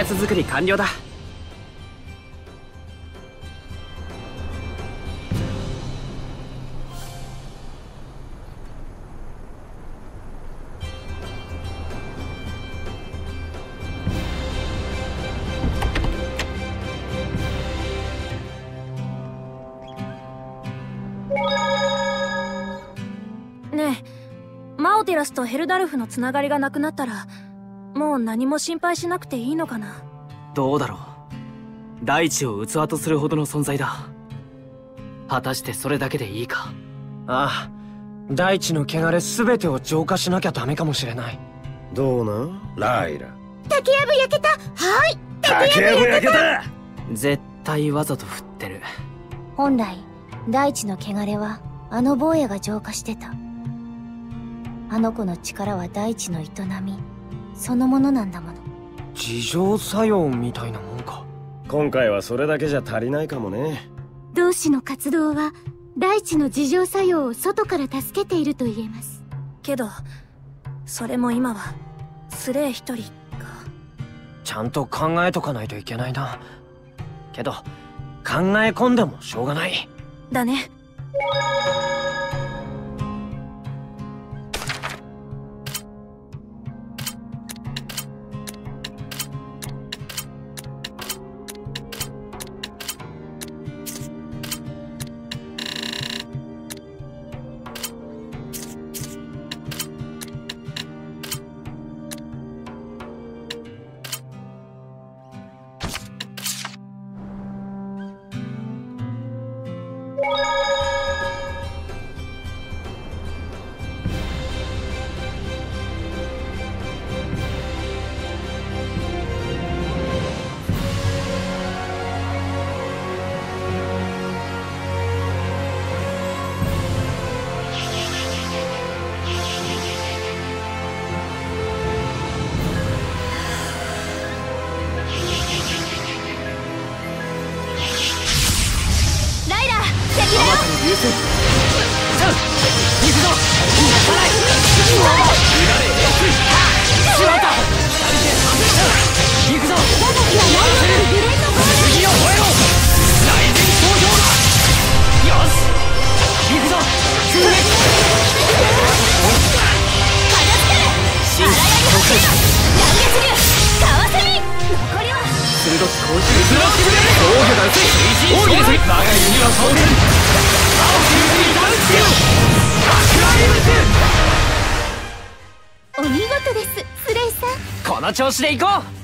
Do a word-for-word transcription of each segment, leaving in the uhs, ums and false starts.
やつ作り完了だ。 ねえ、マオテラスとヘルダルフのつながりがなくなったらもう何も心配しなくていいのかな。 どうだろう。大地を器とするほどの存在だ。果たしてそれだけでいいか。 ああ、大地の汚れ全てを浄化しなきゃダメかもしれない。 どうなんライラ。 竹やぶ焼けた。はい、 竹やぶ焼けた。 絶対わざと振ってる。 本来大地の汚れはあの坊やが浄化してた。あの子の力は大地の営みそのものなんだもの。 自浄作用みたいなもんか。 今回はそれだけじゃ足りないかもね。 同志の活動は大地の自浄作用を外から助けていると言えます。 けどそれも今はスレイ一人か。 ちゃんと考えとかないといけないな。けど考え込んでもしょうがない。 だね。 お見事です、スレイさん。 この調子でいこう。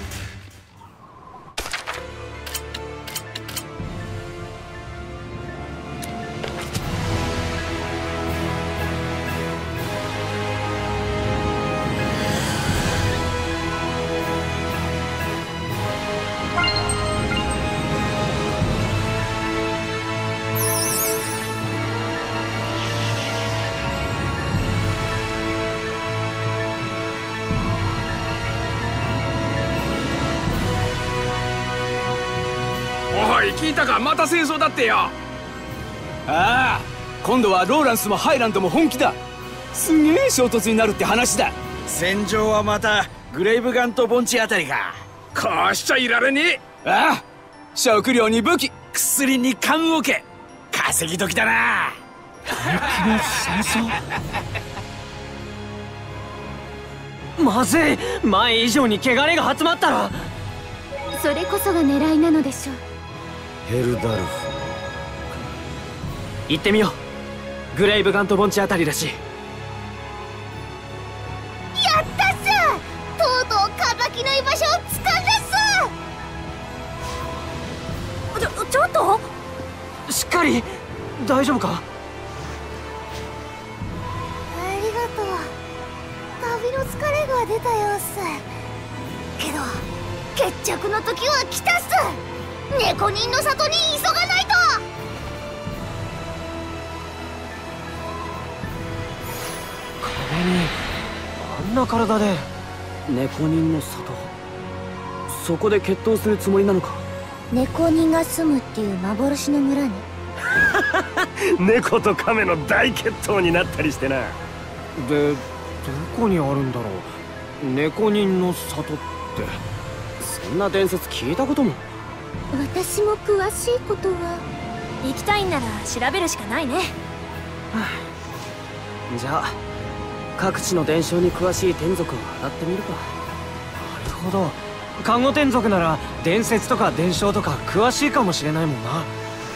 聞いたか、また戦争だってよ。ああ、今度はローランスもハイランドも本気だ。すげえ衝突になるって話だ。 戦場はまたグレイブガンと盆地あたりか。 こうしちゃいられねえ。ああ、食料に武器、 薬に棺桶、稼ぎ時だな。 本気の戦争。まずい、前以上に汚れが集まったら。 それこそが狙いなのでしょう。 ヘルダルフ。 行ってみよう。グレイブガント盆地あたりだし。 やったっす。とうとうカバキの居場所をつかんだっす。 ちょちょっとしっかり。大丈夫か。 ありがとう。旅の疲れが出たよっす。けど決着の時は来たっす。猫人の里に急がないと。 壁にあんな体で。 猫人の里、そこで決闘するつもりなのか。 猫人が住むっていう幻の村に猫と亀の大決闘になったりしてな。 で、どこにあるんだろう、猫人の里って。 そんな伝説聞いたことも。 私も詳しいことは。 行きたいんなら調べるしかないね。 じゃあ各地の伝承に詳しい天族を当たってみるか。なるほど、看護天族なら伝説とか伝承とか詳しいかもしれないもんな。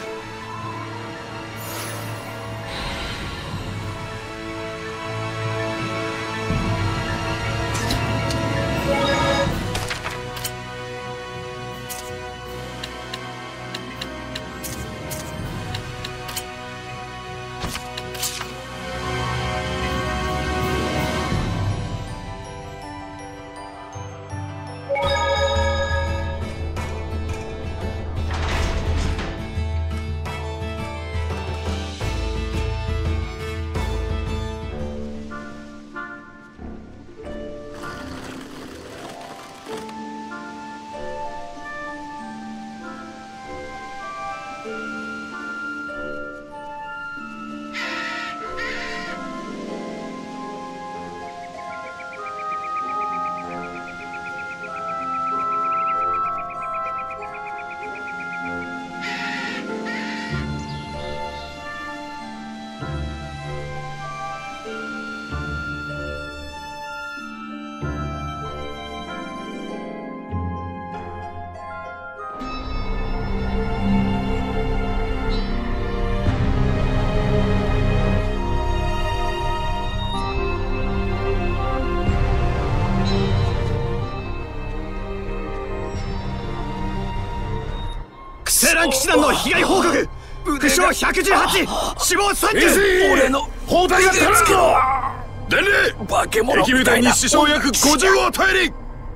セラン騎士団の被害報告。負傷ひゃくじゅうはち、死亡さんじゅう。 俺の砲台が足らん。伝令、 化け物み敵部隊たいなに死傷約ごじゅうを与えり。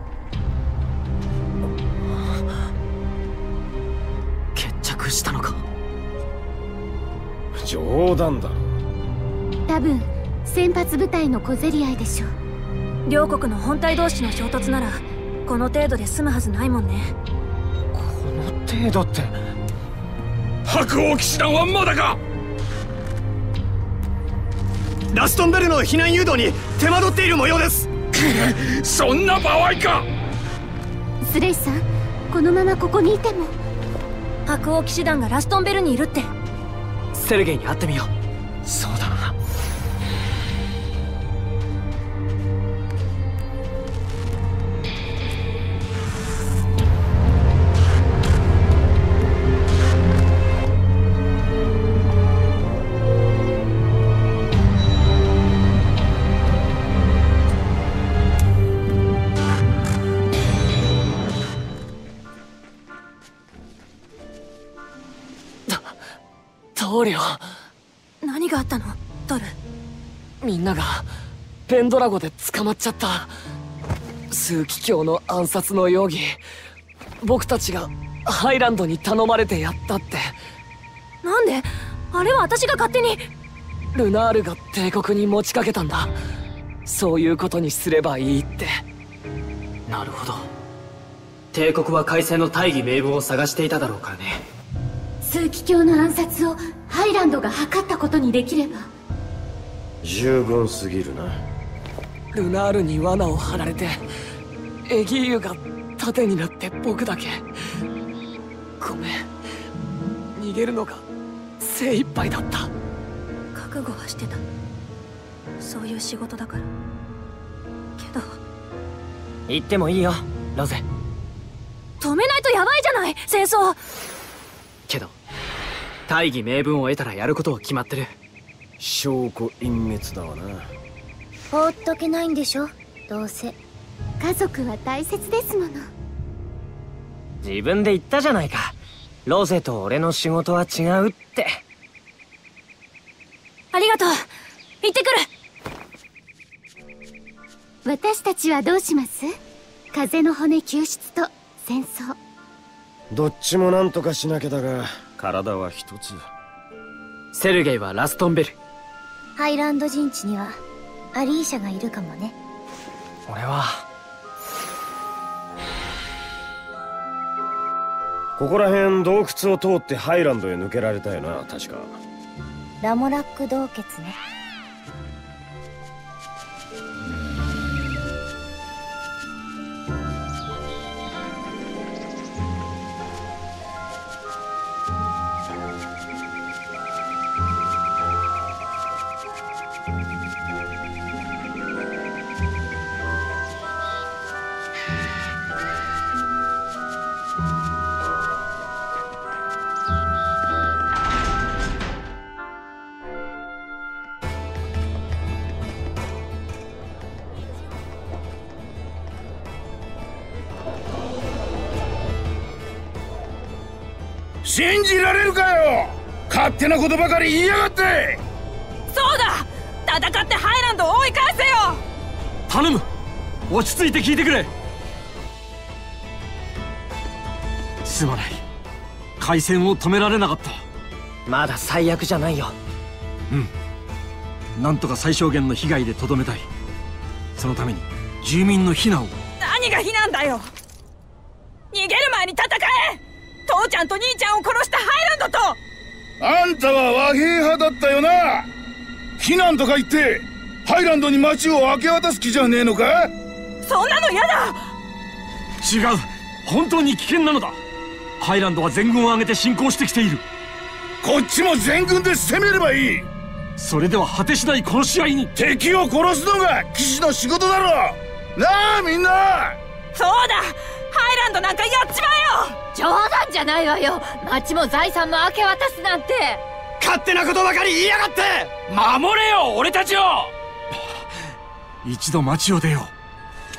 決着したのか。 冗談だろ。 多分先発部隊の小競り合いでしょう。 両国の本体同士の衝突ならこの程度で済むはずないもんね。 この程度って。 白王騎士団はまだか。ラストンベルの避難誘導に手間取っている模様です。そんな場合か。 スレイさん、このままここにいても。 白王騎士団がラストンベルにいるって。 セルゲイに会ってみよう。そうだな。棟梁、 何があったのトル。 みんながペンドラゴで捕まっちゃった。枢機卿の暗殺の容疑、僕たちがハイランドに頼まれてやったって。 なんで？あれは私が勝手に。 ルナールが帝国に持ちかけたんだ。そういうことにすればいいって。 なるほど。帝国は開戦の大義名分を探していただろうからね。 枢機卿の暗殺をハイランドが図ったことにできれば。 十分すぎるな。 ルナールに罠を張られて、エギーユが盾になって僕だけ。ごめん、逃げるのが精一杯だった。 覚悟はしてた。そういう仕事だから。けど言ってもいいよロゼ。 止めないとヤバいじゃない戦争。 けど大義名分を得たらやることは決まってる。 証拠隠滅だわな。 放っとけないんでしょどうせ。家族は大切ですもの。 自分で言ったじゃないか。ロゼと俺の仕事は違うって。 ありがとう。行ってくる。 私たちはどうします？風の骨救出と戦争。 どっちもなんとかしなきゃだが、体は一つ。 セルゲイはラストンベル。 ハイランド陣地にはアリーシャがいるかもね。 俺はここら辺洞窟を通ってハイランドへ抜けられたよな、確か。 ラモラック洞窟ね。 信じられるかよ。勝手なことばかり言いやがって。 そうだ、戦ってハイランドを追い返せよ。 頼む、落ち着いて聞いてくれ。すまない、開戦を止められなかった。 まだ最悪じゃないよ。 うん、なんとか最小限の被害でとどめたい。そのために住民の避難を。 何が避難だよ。逃げる前に戦え。父ちゃんと兄ちゃんを殺したハイランドと。 あんたは和平派だったよな。避難とか言ってハイランドに町を明け渡す気じゃねえのか。 そんなの嫌だ。 違う、本当に危険なのだ。ハイランドは全軍を挙げて侵攻してきている。 こっちも全軍で攻めればいい。 それでは果てしないこの試合に。 敵を殺すのが騎士の仕事だろ。なあみんな。 そうだ、ハイランドなんかやっちまえよ。 冗談じゃないわよ。町も財産も明け渡すなんて。 勝手なことばかり言いやがって。 守れよ俺たちを。一度町を出よう。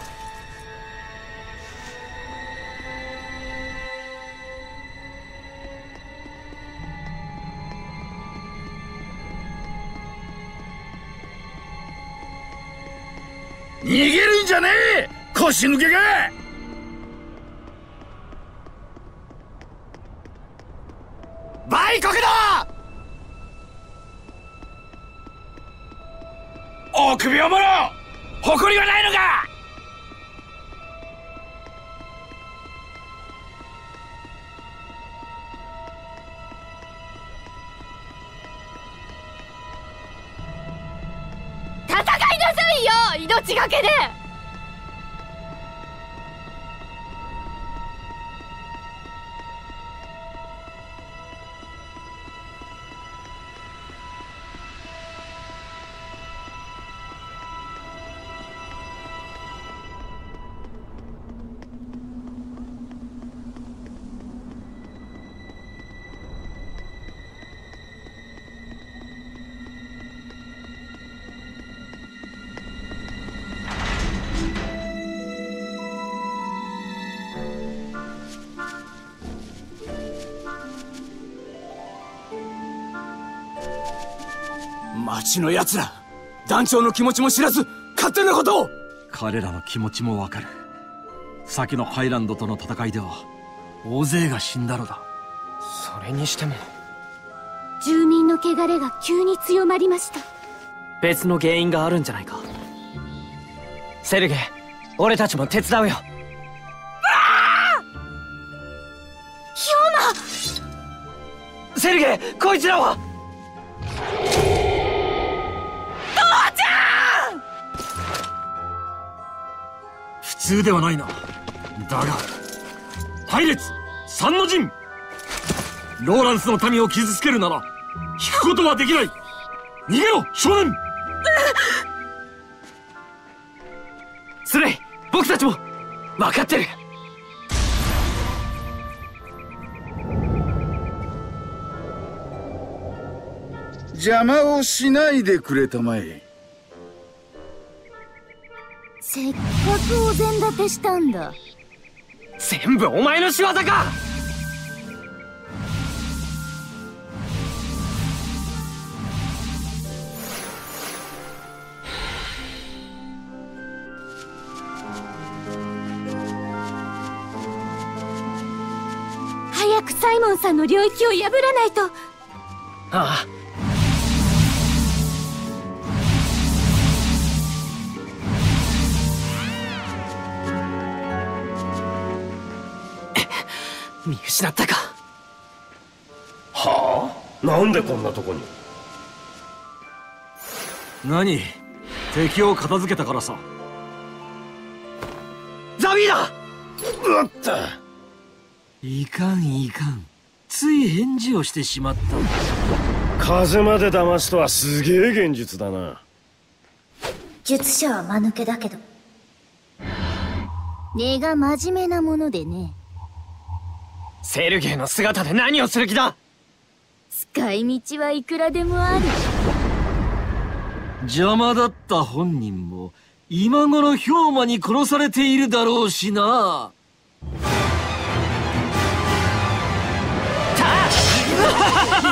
逃げるんじゃねえ、腰抜けが。 売国だ。 臆病者、誇りはないのか。 戦いなさいよ、命がけで。 町の奴ら、団長の気持ちも知らず勝手なことを。彼らの気持ちもわかる。先のハイランドとの戦いでは大勢が死んだのだ。 それにしても住民の汚れが急に強まりました。 別の原因があるんじゃないか。セルゲイ、俺たちも手伝うよ。 ヒョナ。 セルゲイ、こいつらは。 普通ではないな。だが隊列三の陣、ローランスの民を傷つけるなら引くことはできない。逃げろ少年。 スレイ、僕たちも分かってる。 邪魔をしないでくれたまえ。 せっかくお膳立てしたんだ。 全部お前の仕業か。 早くサイモンさんの領域を破らないと。 ああ、見失ったか。 はあ、なんでこんなとこに。 何、敵を片付けたからさ。 ザビーだ。 うった。 いかんいかん、つい返事をしてしまった。 風まで騙すとはすげえ現実だな。 術者は間抜けだけど根が真面目なものでね。 セルゲイの姿で何をする気だ。 使い道はいくらでもある。 邪魔だった本人も今頃氷魔に殺されているだろうしな。 たあ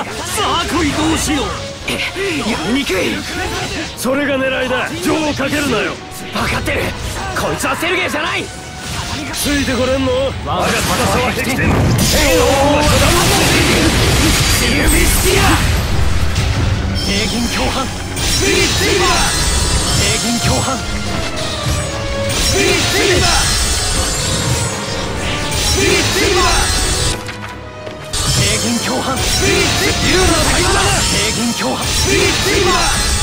あ来いどうしよう。 やりにくい。 それが狙いだ。情をかけるなよ。 分かってる。こいつはセルゲイじゃない。 ついてこれんの。我が翼は敵天。天を覆うシルビスティア。平銀共犯スピリッツリバー。平銀共犯スピリッツリバー。スピリッツリバー。平銀共犯スピリッツリバー。の会話だ。平銀共犯スピリッツリバ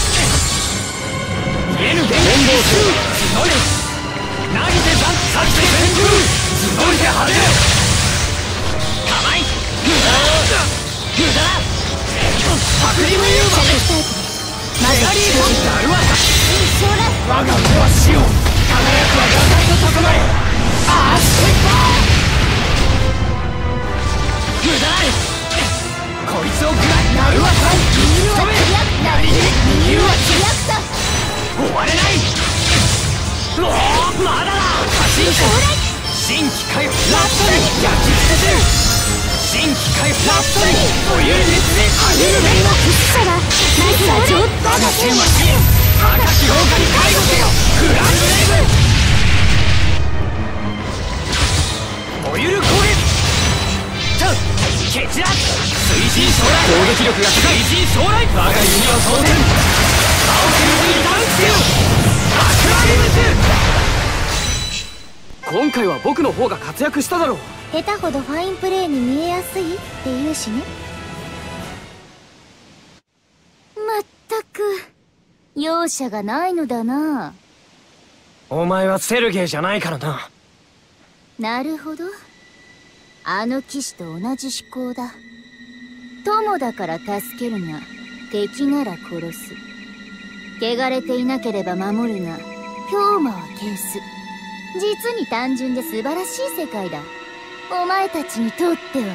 ー。見えぬ電源をする。募れ投げて残させて天空。募りて派手。構い無駄だ無駄だ。パクリムユーバー。まずはなるわか。我が手は死を輝くは野菜の高まれ。アーステッパー。無駄だ。こいつを食らいなるわか。止め何理由は終われない。もうまだだ。過信者新規回復ラストに焼き付けてる。新規回復ラストにお湯熱であげる面を屈したらまずは上我が天は死赤き廊下に介護せよ。グランドレイブ燃ゆる攻撃と蹴散ら水神将来攻撃力が高い水神将来我が弓を当然青くにダウンせよ。アクアリムス。 今回は僕の方が活躍しただろう。 下手ほどファインプレーに見えやすいって言うしね。まったく容赦がないのだな。 お前はセルゲイじゃないからな。 なるほど。あの騎士と同じ思考だ。友だから助けるな、敵なら殺す。汚れていなければ守るな、氷魔は消す。実に単純で素晴らしい世界だ。お前たちにとっては。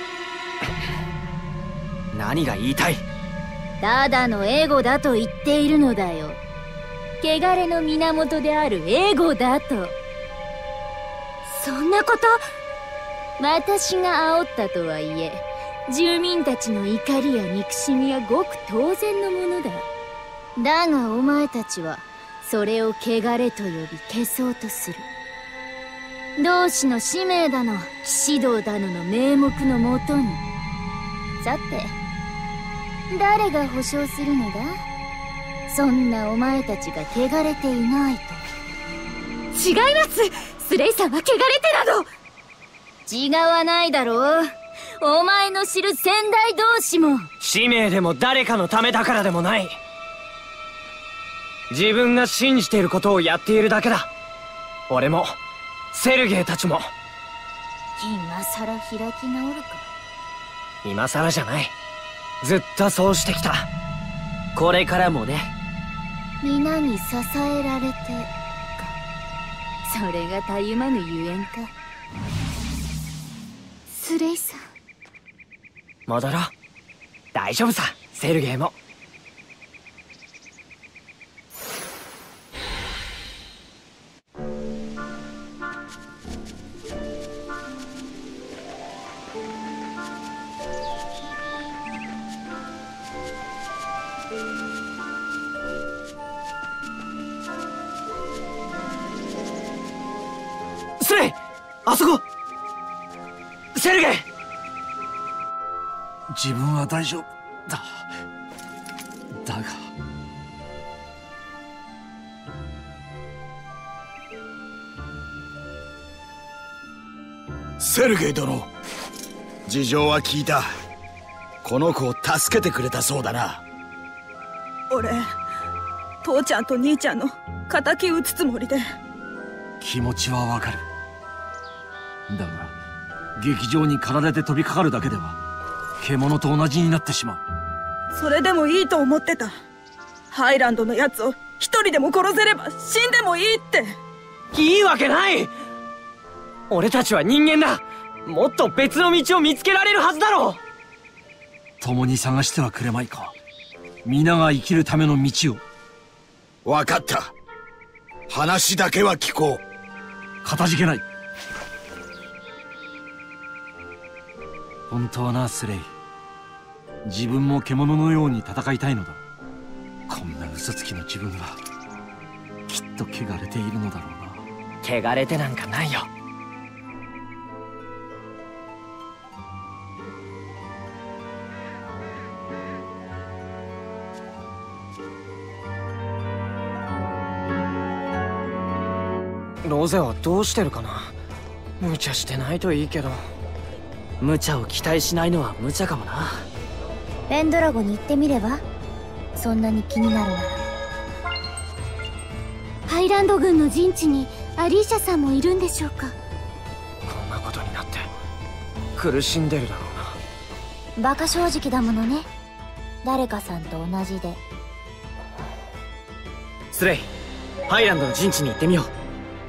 何が言いたい。 ただのエゴだと言っているのだよ。汚れの源であるエゴだと。そんなこと。私が煽ったとはいえ、住民たちの怒りや憎しみはごく当然のものだ。だがお前たちはそれを汚れと呼び消そうとする。同志の使命だの騎士道だのの名目のもとに。さて誰が保証するのだ。そんなお前たちが汚れていないと。 違います。スレイさんは汚れてなど。 違わないだろう。お前の知る先代同士も。 使命でも誰かのためだからでもない。自分が信じていることをやっているだけだ。俺もセルゲイたちも。 今さら開き直るか。 今さらじゃない。ずっとそうしてきた。これからもね。 皆に支えられてか。それがたゆまぬゆえんか。スレイさん。 戻ろう。大丈夫さ、セルゲイも。スレイ、あそこ。セルゲイ。 自分は大丈夫だ。だがセルゲイ殿、事情は聞いた。この子を助けてくれたそうだな。 俺父ちゃんと兄ちゃんの敵討つつもりで。 気持ちはわかる。だが劇場に駆られて飛びかかるだけでは獣と同じになってしまう。 それでもいいと思ってた。ハイランドのやつを一人でも殺せれば死んでもいいって。 いいわけない。俺たちは人間だ。もっと別の道を見つけられるはずだろう。 共に探してはくれまいか。皆が生きるための道を。 分かった。話だけは聞こう。 かたじけない。本当はな、スレイ。 自分も獣のように戦いたいのだ。こんな嘘つきの自分がきっと汚れているのだろうな。 汚れてなんかないよ。ロゼはどうしてるかな。無茶してないといいけど。無茶を期待しないのは無茶かもな。 ペンドラゴに行ってみれば。そんなに気になるなら。 ハイランド軍の陣地にアリーシャさんもいるんでしょうか。 こんなことになって苦しんでるだろうな。バカ正直だものね。誰かさんと同じで。 スレイ、ハイランドの陣地に行ってみよう。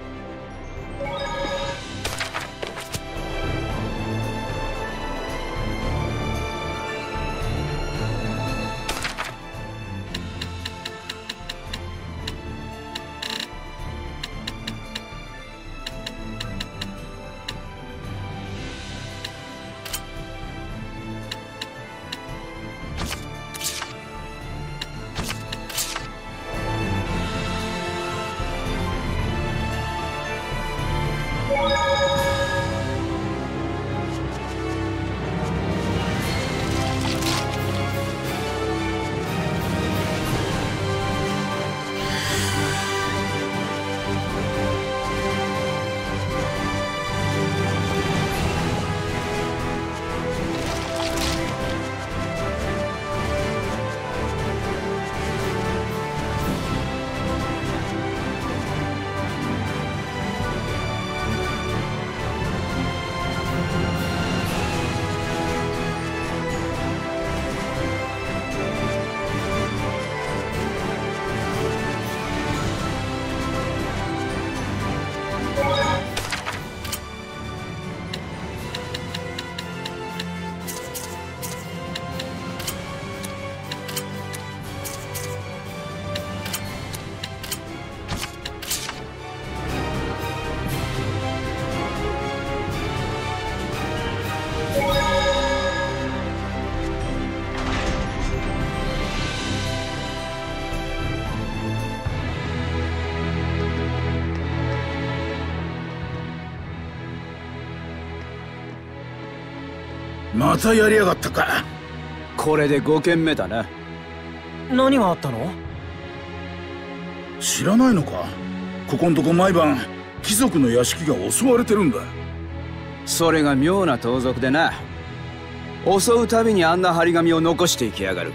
またやりやがったか。 これでごけんめだな。 何があったの？ 知らないのか。ここんとこ毎晩貴族の屋敷が襲われてるんだ。 それが妙な盗賊でな。襲うたびにあんな張り紙を残していきやがる。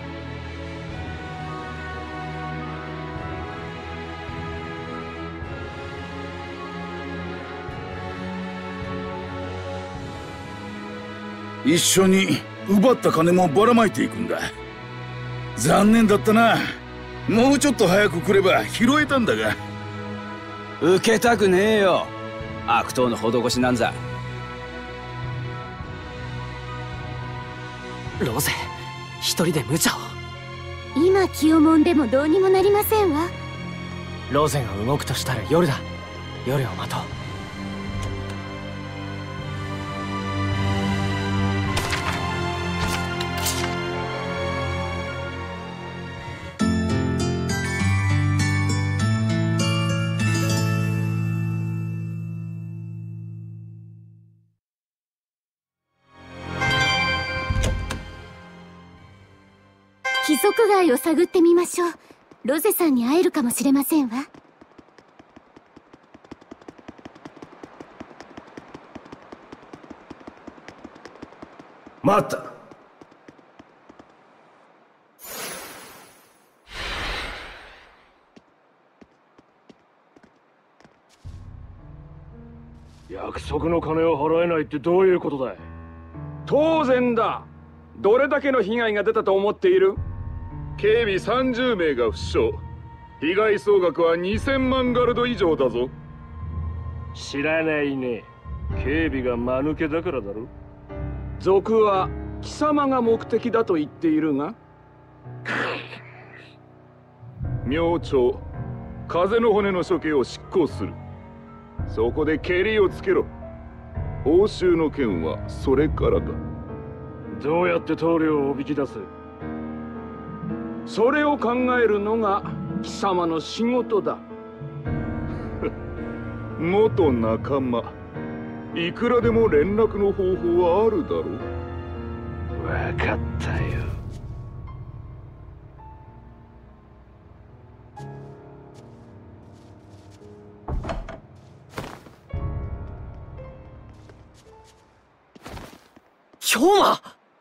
一緒に奪った金もばらまいていくんだ。残念だったな。もうちょっと早く来れば拾えたんだが。 受けたくねえよ、悪党の施しなんざ。 ロゼ、一人で無茶を。 今気をもんでもどうにもなりませんわ。 ロゼが動くとしたら夜だ。夜を待とう。 貴族街を探ってみましょう。ロゼさんに会えるかもしれませんわ。 待った。 約束の金を払えないってどういうことだい？ 当然だ。どれだけの被害が出たと思っている？警備さんじゅうめいが負傷。被害総額はにせんまんガルド以上だぞ。 知らないね。警備が間抜けだからだろ。 賊は貴様が目的だと言っているが。明朝、風の骨の処刑を執行する。そこでケリをつけろ。報酬の件はそれからだ。 どうやって棟梁をおびき出す？それを考えるのが貴様の仕事だ。元仲間、いくらでも連絡の方法はあるだろう。分かったよ。 兵馬！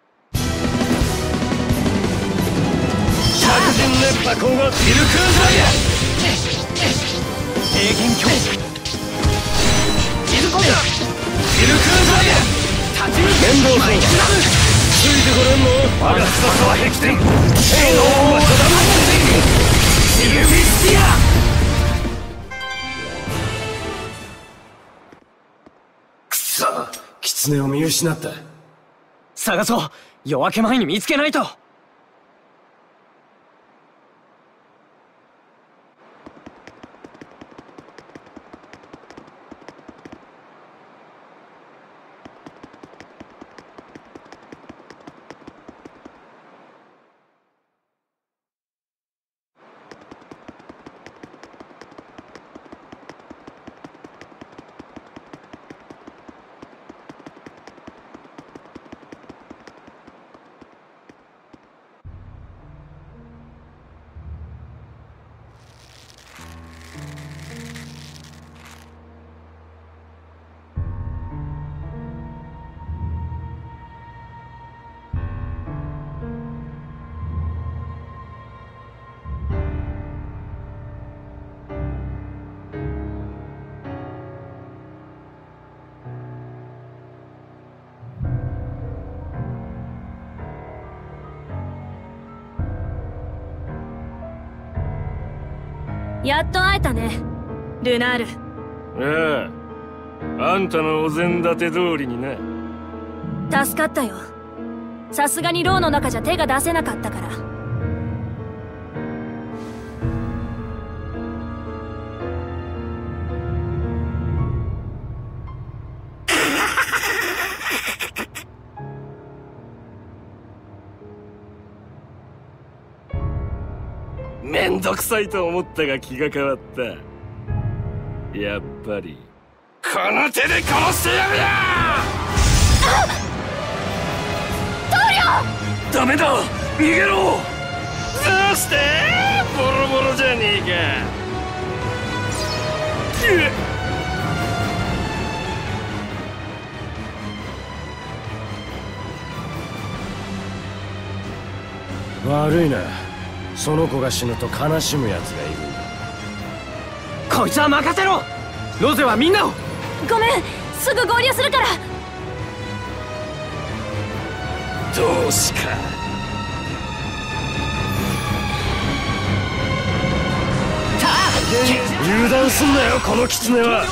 着人熱波光がビルクーザーや平均強水コンだビルクーザーや立ち見面倒そうついてこれんの？我が翼は壁天天王は定まっているシルフィスティア。くそ、狐を見失った。 探そう。夜明け前に見つけないと。 やっと会えたね、ルナール。 ああ、あんたのお膳立て通りにな。 助かったよ。さすがに牢の中じゃ手が出せなかったから。 めんどくさいと思ったが気が変わった。やっぱりこの手で殺してやるや。 棟梁！ ダメだ、逃げろ。どうしてボロボロじゃねえか。悪いな、その子が死ぬと悲しむ奴がいるんだ。 こいつは任せろ。ロゼはみんなを。 ごめん、すぐ合流するから。 どうしか。油断すんなよ、この狐は。 はい、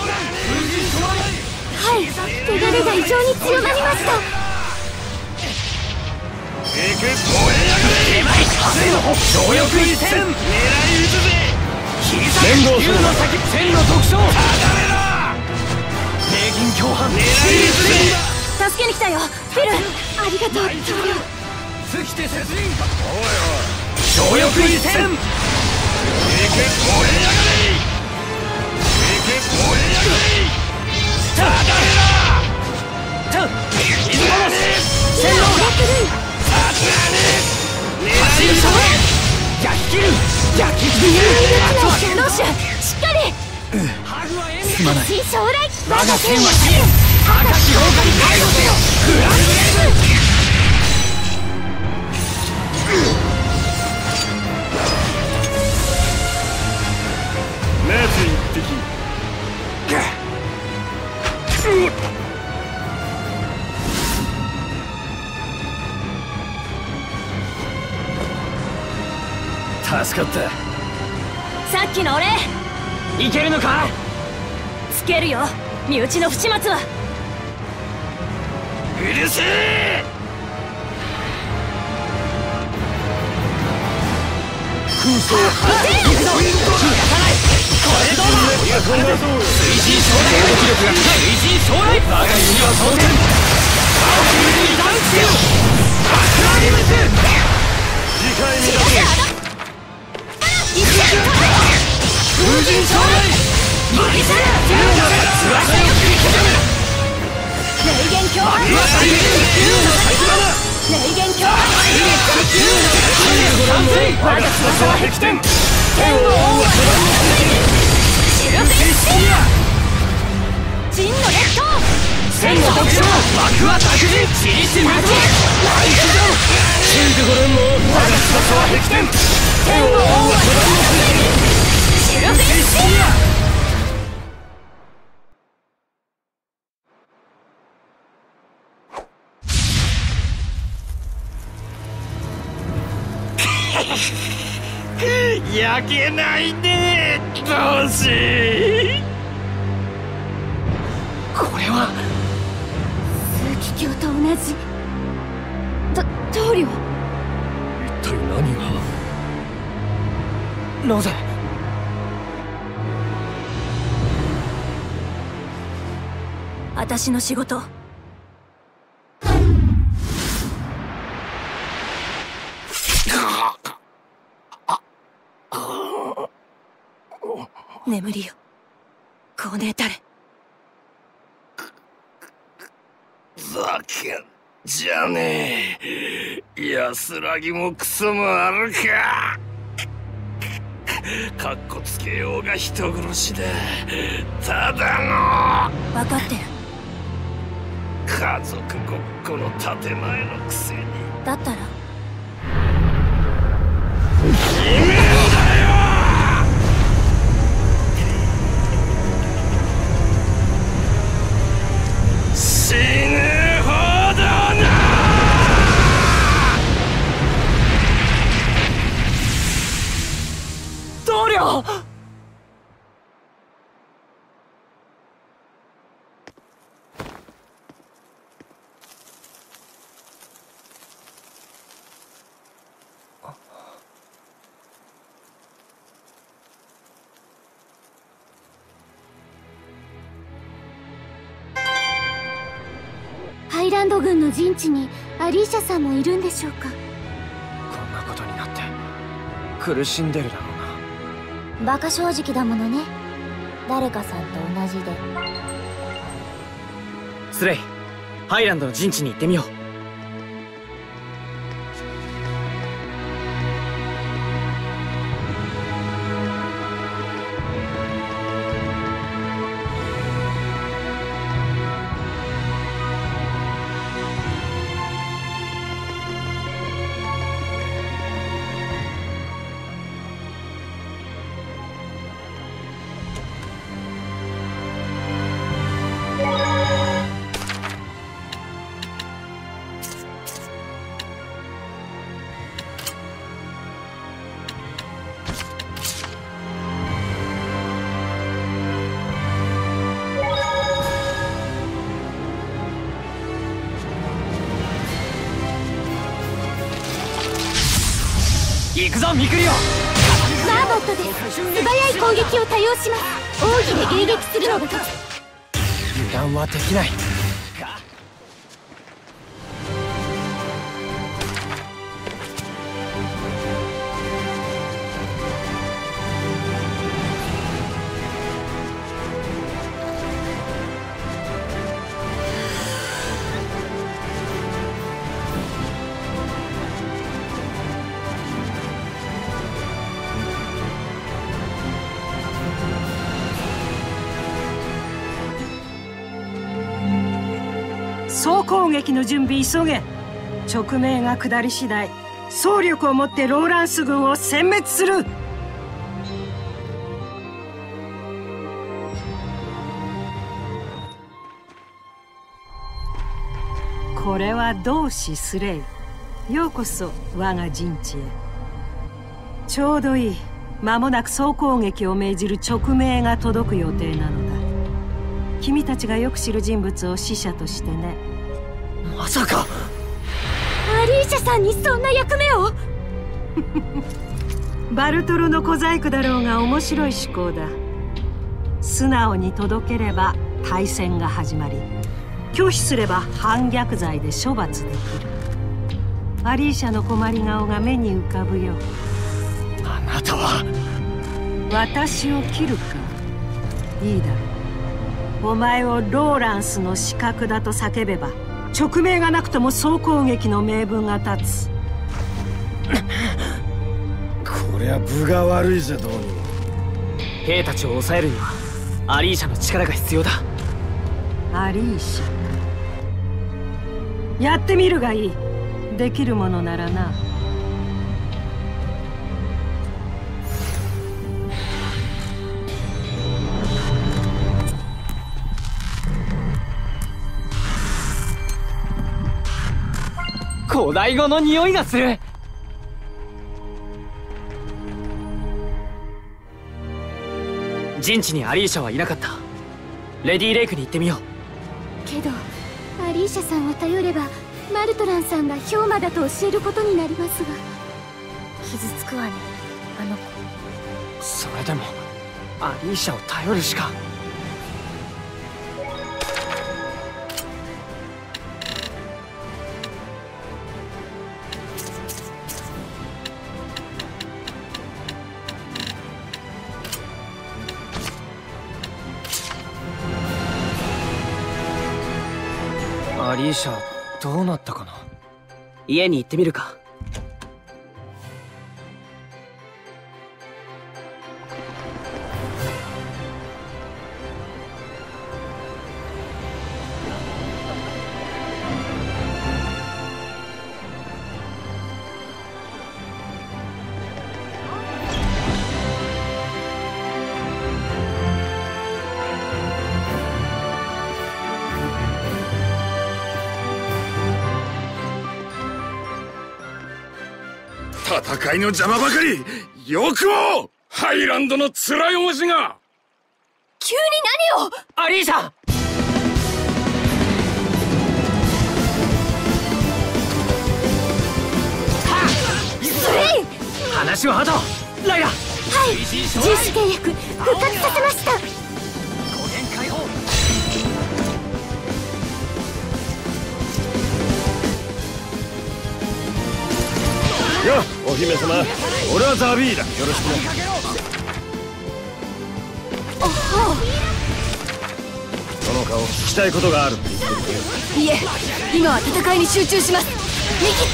手がれが異常に強まりました。 行く、燃えやがれ。 強力一戦、狙い撃つぜ。切り裂け竜の先、千の特徴。ただれだ。平均共犯、狙い撃つぜ。 助けに来たよ、フィル。 ありがとう、棟梁。 尽きて接人。 おい強力一戦。 おい、行く、燃えやがれ。行く、燃えやがれ。ただれだ。 た、水殺し。千のさすがに走る様。焼き切る。焼き切る。 ロッシュ、しっかり。 すまない。 将来、 我が剣は消え。赤き廊下に帰ろせよ。グランブレーズ。 まず一滴。 助かった。 さっきの俺いけるのか。 つけるよ、身内の不始末は。 うるせえ。 空想行くぞ。気がさない。これどうだ。推進将来。力が推進将来。我が弓は当然。青くにダンスよ。 我が翼は壁天。 天を覆うはシルフェンスピア陣の列島千の特徴幕は卓人チリシ無双ライフジョンついてこれんの我が翼は壁天。天を覆うはシルフェンスピア焼けないね同志。 これは枢機卿と同じと棟梁。 一体何が。 ロゼ、 私の仕事眠りよこねたれ。 ざけんじゃねえ。安らぎもクソもあるか。かっこつけようが人殺しだ。ただの分かってる。 家族ごっこの建前のくせに。 だったら決めんだよ。死ぬほどな。 棟梁。 ハイランド軍の陣地にアリーシャさんもいるんでしょうか。 こんなことになって苦しんでるだろうな。 バカ正直だものね。誰かさんと同じで。 スレイ、ハイランドの陣地に行ってみよう。行くぞミクリオ。 マーモットです。素早い攻撃を多用します。奥義で迎撃するのが勝つ。 油断はできない。 総攻撃の準備急げ。直命が下り次第総力をもってローランス軍を殲滅する。これは同志スレイ。ようこそ我が陣地へ。ちょうどいい。間もなく総攻撃を命じる直命が届く予定なのだ。君たちがよく知る人物を使者としてね。 まさかアリーシャさんにそんな役目を。 バルトロの小細工だろうが面白い思考だ。素直に届ければ対戦が始まり、拒否すれば反逆罪で処罰できる。アリーシャの困り顔が目に浮かぶよ。 あなたは私を切るか。いいだろう。お前をローランスの刺客だと叫べば直命がなくとも総攻撃の名分が立つ。 りゃ分が悪いぜ。どうにも兵たちを抑えるにはアリーシャの力が必要だ。 アリーシャ、やってみるがいい。できるものならな。 古代語の匂いがする。陣地にアリーシャはいなかった。レディレイクに行ってみよう。 けどアリーシャさんを頼ればマルトランさんが氷魔だと教えることになりますが。傷つくわね、あの子。 それでもアリーシャを頼るしか。アリーシャどうなったかな。家に行ってみるか。 戦いの邪魔ばかり。よくもハイランドの面汚しが。 急に何を。 アリーシャ、 スレイ。 話は後。ライラ。 はい、自主契約復活させました。 古典解放。 よっお姫様、俺はザビーだ。よろしくね。 おほう。 その顔聞きたいことがあるって言ってるけど。 いえ、今は戦いに集中します。見切った。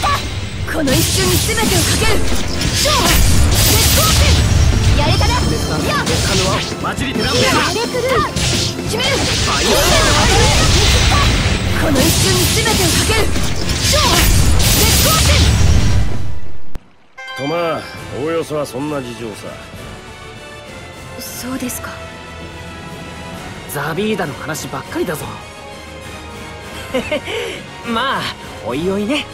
この一瞬に全てをかける。勝負絶好戦。やれたな。やっマジリテランペやれくる決める。見切った。この一瞬に全てをかける。勝負絶好戦。 とまあおおよそはそんな事情さ。 そうですか。 ザビーダの話ばっかりだぞ。まあおいおいね。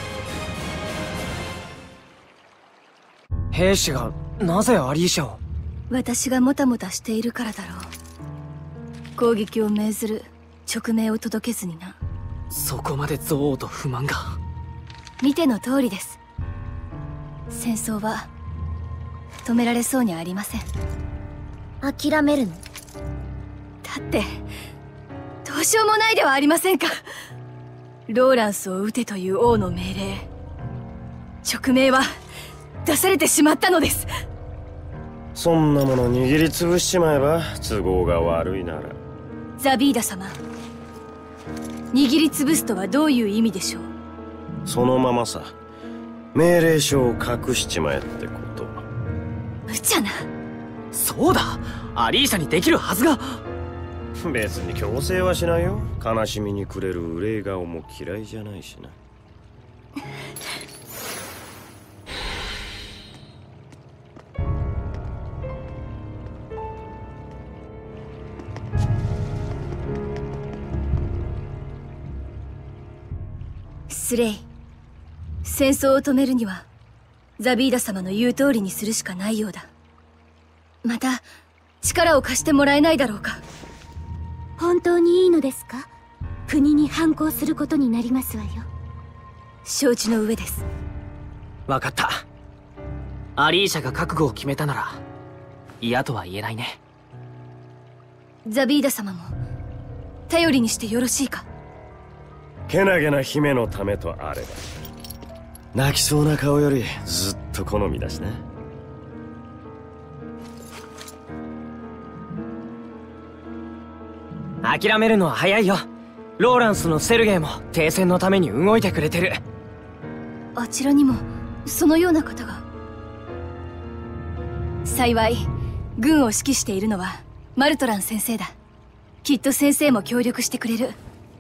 兵士がなぜアリーシャを。 私がもたもたしているからだろう。攻撃を命ずる勅命を届けずにな。 そこまで憎悪と不満が。 見ての通りです。戦争は止められそうにありません。諦めるの？だってどうしようもないではありませんか。ローランスを撃てという王の命令、勅命は出されてしまったのです。 そんなもの握りつぶしちまえば都合が悪いなら。 ザビーダ様、握りつぶすとはどういう意味でしょう。 そのままさ。命令書を隠しちまえってこと。 無茶な。 そうだ、アリーシャにできるはずが。 別に強制はしないよ。悲しみに暮れる憂い顔も嫌いじゃないしな。 スレイ、戦争を止めるにはザビーダ様の言う通りにするしかないようだ。また力を貸してもらえないだろうか。 本当にいいのですか。国に反抗することになりますわよ。 承知の上です。 分かった。アリーシャが覚悟を決めたなら嫌とは言えないね。 ザビーダ様も頼りにしてよろしいか。 けなげな姫のためとあれば。泣きそうな顔よりずっと好みだしね。 諦めるのは早いよ。ローランスのセルゲイも停戦のために動いてくれてる。 あちらにもそのような方が。 幸い軍を指揮しているのはマルトラン先生だ。きっと先生も協力してくれる。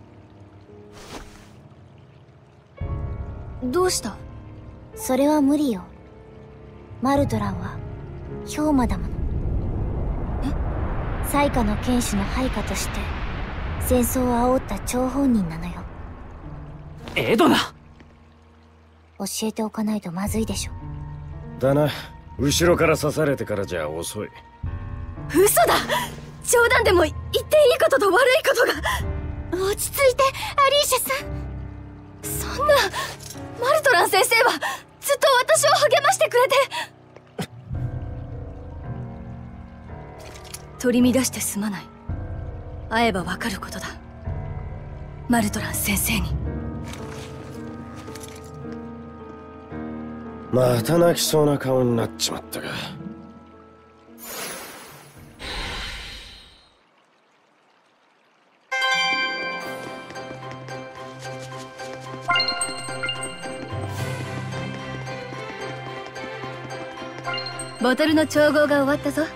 どうした？ それは無理よ。マルトランは氷魔だもの。え？災禍の剣士の配下として戦争を煽った張本人なのよ。 エドナ！ 教えておかないとまずいでしょ。 だな。後ろから刺されてからじゃ遅い。 嘘だ！冗談でも言っていいことと悪いことが。落ち着いて、アリーシャさん。そんな、マルトラン先生はずっと私を励ましてくれて。取り乱してすまない。会えばわかることだ。マルトラン先生に。 また泣きそうな顔になっちまったか。 ボトルの調合が終わったぞ。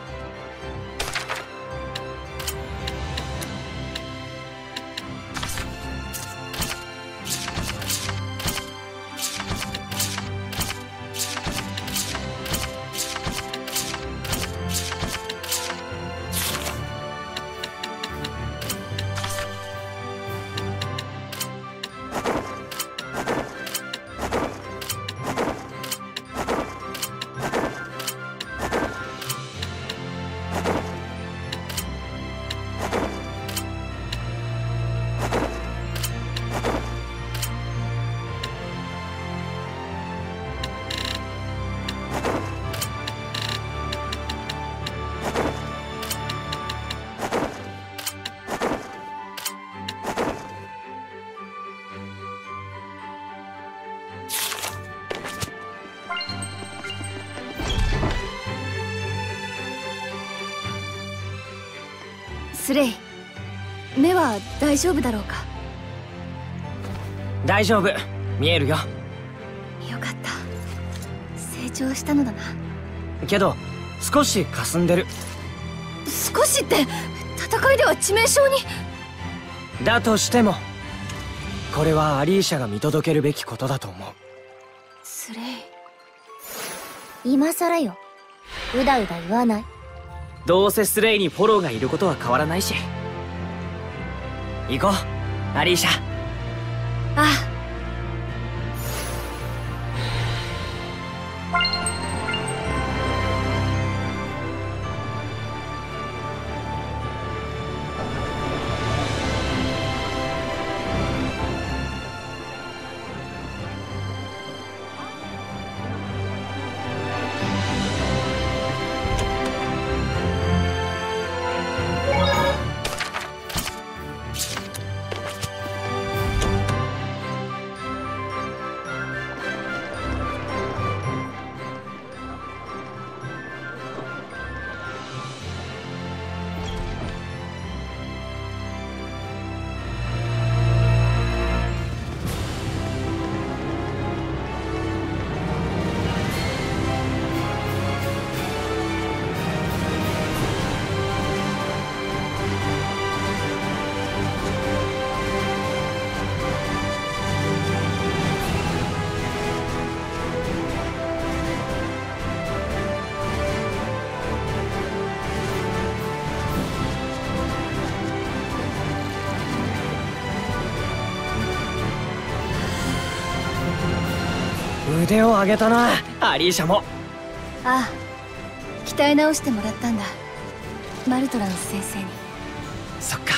スレイ、目は大丈夫だろうか？ 大丈夫、見えるよ。 よかった。成長したのだな。 けど少し霞んでる。 少しって戦いでは致命傷に。 だとしてもこれはアリーシャが見届けるべきことだと思う。 スレイ、今さらよ。うだうだ言わない。 どうせスレイにフォローがいることは変わらないし。行こう、アリーシャ。 ああ。 腕を上げたな、アリーシャも。 ああ、鍛え直してもらったんだ、マルトランス先生に。 そっか。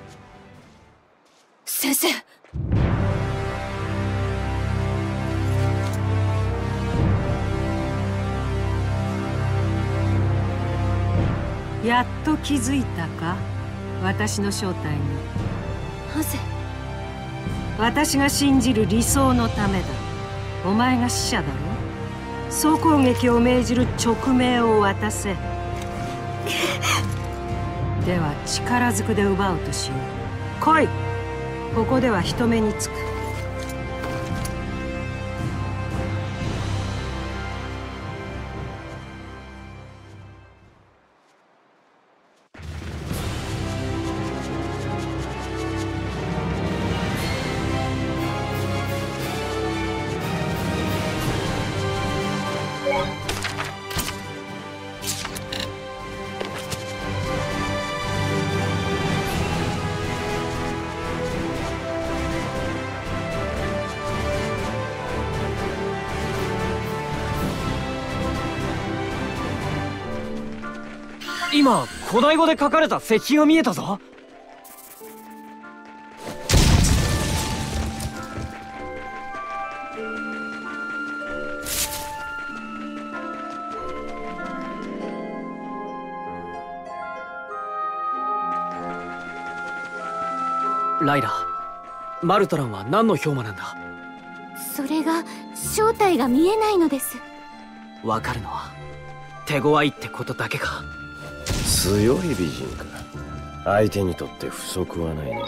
先生。 やっと気づいたか、私の正体に。 なぜ？ 私が信じる理想のためだ。お前が死者だろ。総攻撃を命じる勅命を渡せ。では力ずくで奪うとしよう。来い。ここでは人目につく。 今古代語で書かれた石碑が見えたぞ。ライラ、マルトランは何の氷魔なんだ？ それが正体が見えないのです。 わかるのは手強いってことだけか。 強い美人か。相手にとって不足はないね。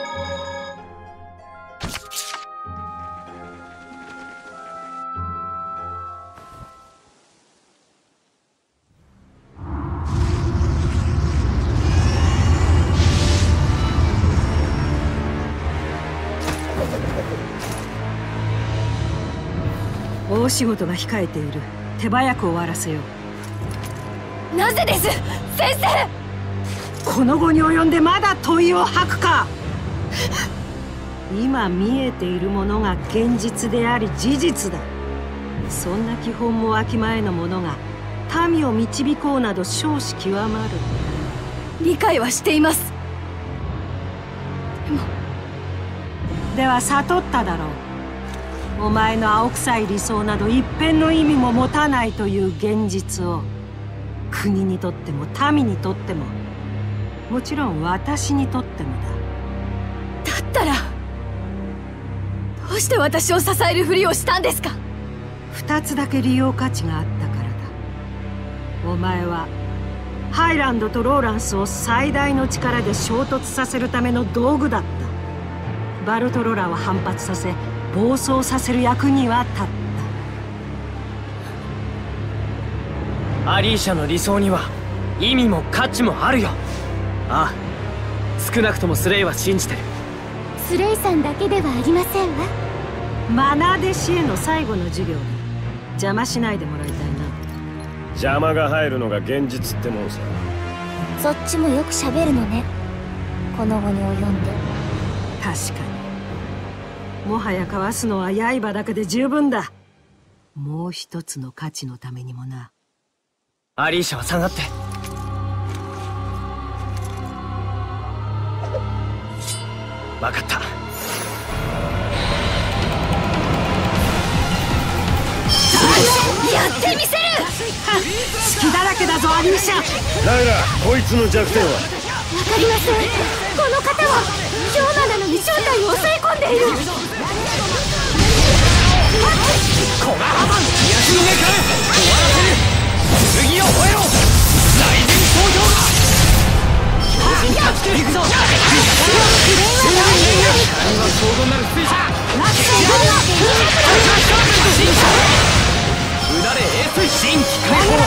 大仕事が控えている。手早く終わらせよう。 なぜです、先生。 この後に及んでまだ問いを吐くか。今見えているものが現実であり事実だ。そんな基本もわきまえの者が民を導こうなど少子極まる。 理解はしています。 でもでは悟っただろう。お前の青臭い理想など一片の意味も持たないという現実を。国にとっても民にとっても、もちろん私にとってもだ。 だったらどうして私を支えるふりをしたんですか？ 二つだけ利用価値があったからだ。お前はハイランドとローランスを最大の力で衝突させるための道具だった。バルトロラを反発させ暴走させる役には立った。 アリーシャの理想には意味も価値もあるよ。ああ、少なくともスレイは信じてる。 スレイさんだけではありませんわ。 マナ弟子への最後の授業だ。邪魔しないでもらいたいな。 邪魔が入るのが現実ってもんさ。 そっちもよく喋るのね、この後に及んで。 確かに。もはやかわすのは刃だけで十分だ。もう一つの価値のためにもな。 アリーシャは下がって。分かった。 やってみせる。 隙だらけだぞアリーシャ。 ライラ、こいつの弱点は？ わかりません。この方は氷魔なのに正体を抑え込んでいる。 コガハマン、癒しの目から終わらせる。次を吠えろ。雷電投票が標準タッチでいくぞ。うなれエース新規解放。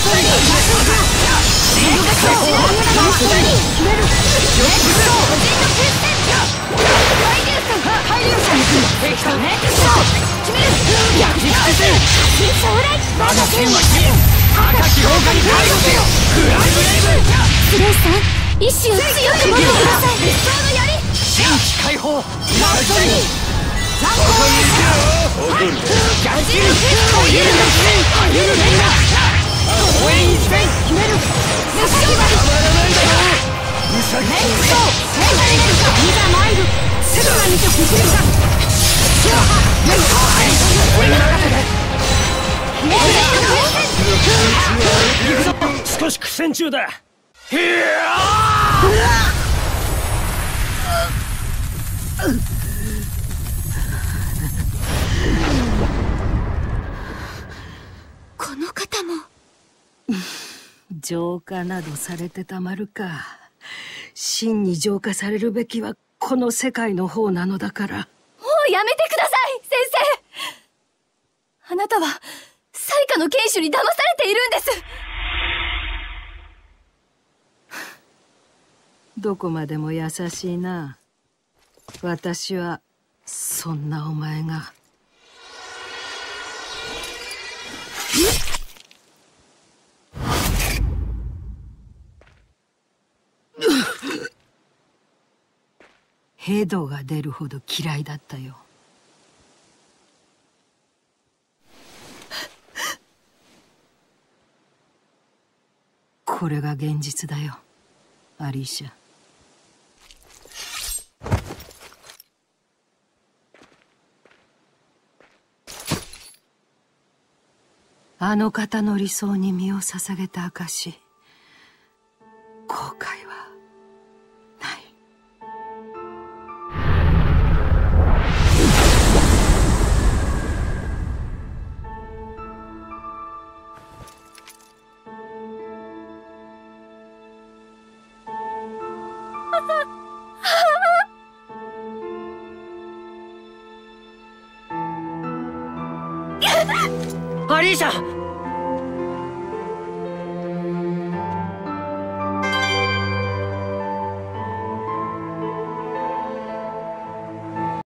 新規解放。海流さんにできたね。決める。焼き返せ。我が剣は金。赤き廊下に対応せよ。グランブレイブ。 スレイさん、意志を強く持ってください。理想の槍。 新規解放。ラストに残ここに行くよ。 ギャジルというのはゆるめんだ。応援一戦決める。たまらないだろう。ウサギメイクソーいざ参る。セドラにてくぐるか。俺に任せて。 少し苦戦中だ。 この方も浄化などされてたまるか。真に浄化されるべきはこの世界の方なのだから。 もうやめてください、先生。あなたは災禍の剣士に騙されているんです。 どこまでも優しいな。私はそんなお前が。ヘドが出るほど嫌いだったよ。これが現実だよ、アリーシャ。あの方の理想に身を捧げた証、後悔はない。 アリーシャ、